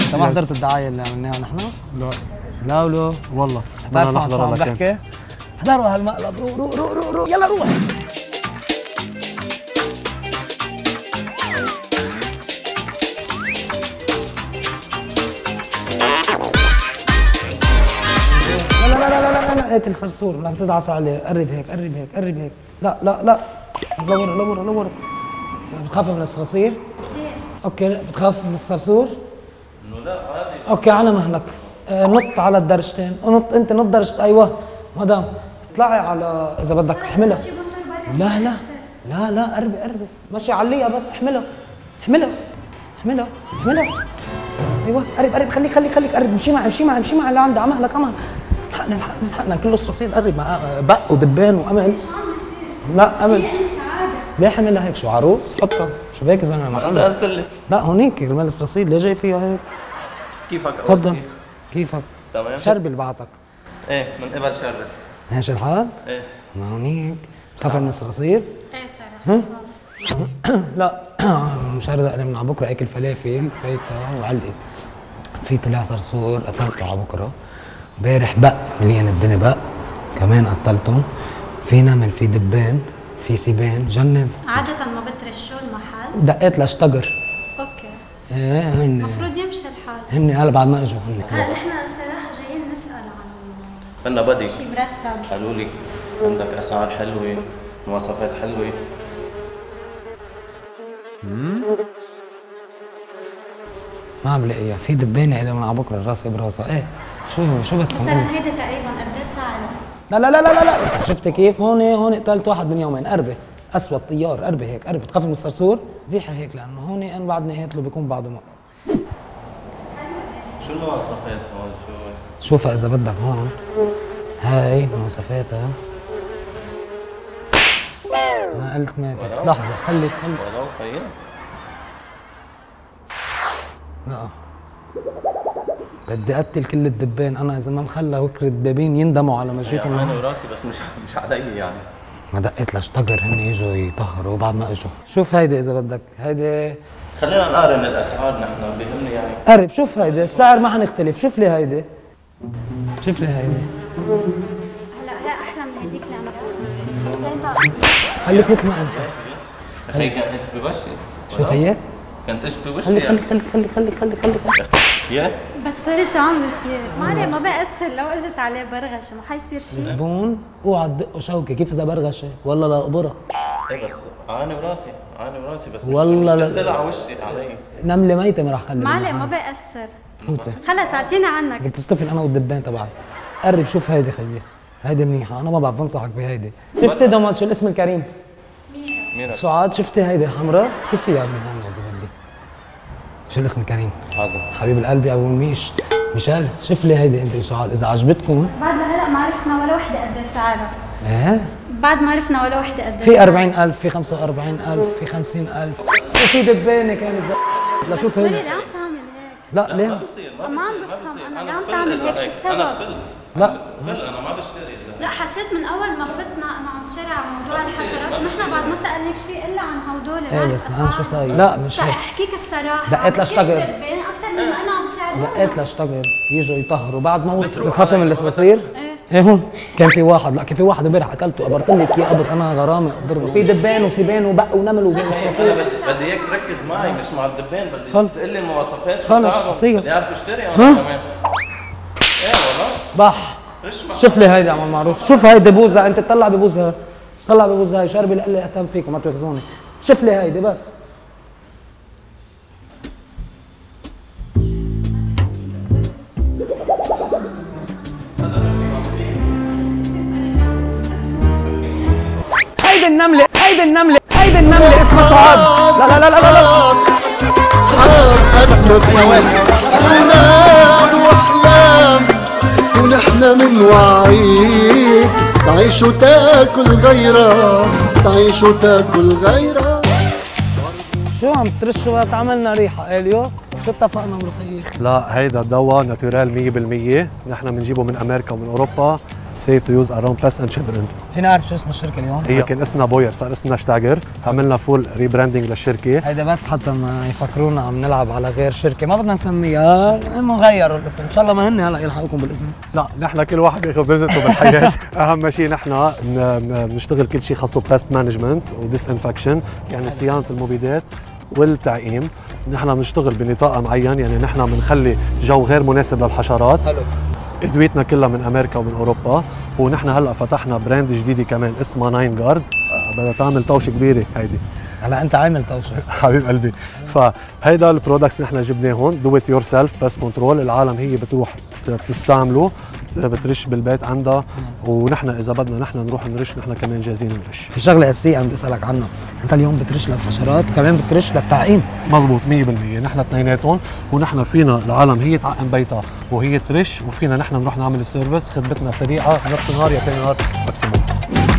انت ما حضرت الدعايه اللي عملناها نحن؟ لا لا ولو والله بدنا نحضرها لكن احضروا هالمقلب. روح يلا روح. لا هات الصرصور لا بتدعس عليه. قرب هيك قرب هيك قرب هيك. لا لورا. بتخاف من الصراصير؟ كثير. اوكي بتخاف من الصرصور؟ انه لا عادي. اوكي على مهلك. نط على الدرجتين. نط انت نط درجة. ايوه مدام اطلعي على اذا بدك احملها. لا قربي ماشي عليها بس احملها. ايوه قرب خليك قرب. امشي معي اللي عندي. عمهلك حقنا كله صراصير. قرب مع بق ودبان وامل. لا امل ليه حملها هيك؟ شو عروس؟ حطها. شو هيك يا زلمه؟ ما قلت لك. لا هونيك رمال الصراصير. ليه جاي فيها هيك؟ كيفك؟ تفضل. كيفك؟ تمام. شربي اللي بعتك. ايه من قبل شرب. ماشي الحال؟ ايه. ما هونيك. بتخاف من الصراصير؟ ايه صراحة. لا مش هرد انا من على بكره اكل فلافل فايته وعلقت. في طلع صرصور قتلته على بكره. امبارح بق مليان الدنيا بق كمان قتلته. في نمل في دبان في سيبان جنن. عادة ما بترشوا المحل؟ دقيت لاشتقر. اوكي. ايه هن المفروض يمشي الحال. هن هلا بعد ما اجوا هن. هلا نحن الصراحة جايين نسأل عن عندنا بدي شيء مرتب. قالوا لي عندك اسعار حلوه، مواصفات حلوه. ما عم بلاقيها. في دبانه اللي من على بكره راسي براسها. ايه شو بدكم؟ مثلا هيدي تقريبا قد ايه سعرها؟ لا شفت كيف؟ هون قتلت واحد من يومين. قربه اسود طيار. قربه هيك قربه. بتخافي من الصرصور؟ زيحه هيك لانه هون ان بعد نهايته بيكون بعده ما. شو المواصفات هون؟ شوفها اذا بدك. هون هاي مواصفاتها. انا قلت ماتت. لحظه خلي ولو خير. لا بدي اقتل كل الدبان انا اذا ما مخلى وكر الدبابين يندموا على مجيتهم. يعني انا وراسي بس مش علي يعني. ما دقيت لاشتقر هن اجوا يطهروا بعد ما اجوا. شوف هيدي اذا بدك. هيدي خلينا نقارن الاسعار. نحن بيهمني يعني. قرب شوف هيدي السعر ما حنختلف. شوف لي هيدي. هلا هي احلى من هديك اللي عملتها. خليك مثل ما انت. هي كانت بوشي. شو خيي؟ كانت ايش بوشي؟ خليك يا بس سوري شو عم بيصير؟ ما عليه ما بيأثر لو اجت عليه برغشه ما حيصير شيء. زبون اوعى تدقوا شوكه. كيف اذا برغشه والله لا اقبرها. ايه بس عاني وراسي بس والله مش طلع وشي علي. نمله ميته ما راح خلي. ما عليه ما بيأثر. فوتي. خلص اعطينا عنك. كنت تصطفل انا والدبان تبعي. قرب شوف هيدي خيي. هيدي منيحه. انا ما بعرف بنصحك بهيدي. شفتي دوما شو الاسم الكريم؟ مين؟ سعاد. شفتي هيدي حمراء؟ شوفي يا ابني هون يا زبدي. شو الاسم الكريم؟ حازم. حبيب القلب يا ابو الميش. مشال شوف لي هيدي انت وسعاد اذا عجبتكم. بعد هلا ما عرفنا ولا وحده قد ايه سعرها. ايه؟ بعد ما عرفنا ولا وحده قد ايه. في 40,000 في 45,000 في 50,000 وفي دبانه كانت لشو تهز. ليه عم تعمل هيك؟ لا ليه؟ ما بصير ما عم بفهم انا ليه عم فل تعمل إذا هيك؟ شو السبب؟ انا فل. لا فل انا ما بشتري اذا. لا حسيت من اول ما فتنا انا عم تشارع عن موضوع الحشرات. نحن بعد ما سالناك شيء الا عن هدول. ايه بس انا شو صاير؟ لا مش هيك. احكيك الصراحه. دقيت لاشتغل. اكثر من انا عم تساعدونا. دقيت لاشتغل يجوا يطهروا بعد ما وصلوا. بخافي من الصراصير؟ ايه هون كان في واحد. لا كان في واحد امبارح قتلته. قبرت لك اياه قبر. انا غرامه اقبره. في دبان وسيبان وبق ونمل وصراصير. بدي اياك تركز معي مش مع الدبان. بدي تقول لي المواصفات شو خلص سعرهم. صيغ. بدي اعرف اشتري انا كمان. ايه والله بح. شوف لي هيدي عمل معروف. شوف هيدي بوزه. انت تطلع ببوزها. طلع ببوزها. هي شربي اللي اهتم فيكم ما تاخذوني. شوف لي هيدي بس. هيدي النمله اسمها سعاد. لا واحلام ونحن من وعيد تعيش وتاكل غيرها. شو عم ترشوا؟ تعملنا ريحه اليو. شو اتفقنا مرخية؟ لا هيدا دواء ناتورال 100%. نحن بنجيبه من امريكا ومن اوروبا. safe to use around pests and children. فينا اعرف شو اسم الشركه اليوم؟ هي كان اسمها بوير، صار اسمها شتاجر. عملنا فول ريبراندنج للشركه. هيدا بس حتى ما يفكرونا عم نلعب على غير شركه، ما بدنا نسميها، المهم غيروا الاسم، ان شاء الله ما هن هلا يلحقوكم بالاسم. لا نحن كل واحد بياخذ رزقه بالحياه. اهم شيء نحن بنشتغل كل شيء خاصه بيست مانجمنت وديس انفكشن، يعني صيانه المبيدات والتعقيم. نحن بنشتغل بنطاق معين، يعني نحن بنخلي جو غير مناسب للحشرات. حلو. ادويتنا كلها من امريكا ومن اوروبا، ونحن هلا فتحنا براند جديده كمان اسمها ناين جارد، بدها تعمل طوشه كبيره هيدي. هلا انت عامل طوشه. حبيب قلبي. فهيدا البرودكتس نحن جبناهم دو ات يور سيلف بس كنترول. العالم هي بتروح بتستعمله، بترش بالبيت عندها، ونحن اذا بدنا نحن نروح نرش، نحن كمان جاهزين نرش. في شغله اساسيه بدي اسالك عنها، انت اليوم بترش للحشرات كمان بترش للتعقيم؟ مزبوط 100%، نحن اثنيناتهم، ونحن فينا العالم هي تعقم بيتها وهي ترش، وفينا نحن نروح نعمل السيرفيس. خدمتنا سريعه، نفس النهار يا ثاني نهار ماكسيموم.